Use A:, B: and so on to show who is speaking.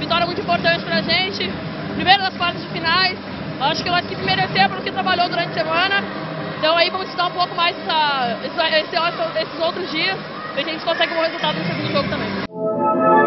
A: vitória muito importante pra gente. Primeiro das quartas de finais. Acho que o equipe mereceu pelo que trabalhou durante a semana. Então aí vamos estudar um pouco mais esses outros dias. Ver se a gente consegue um bom resultado no segundo jogo também.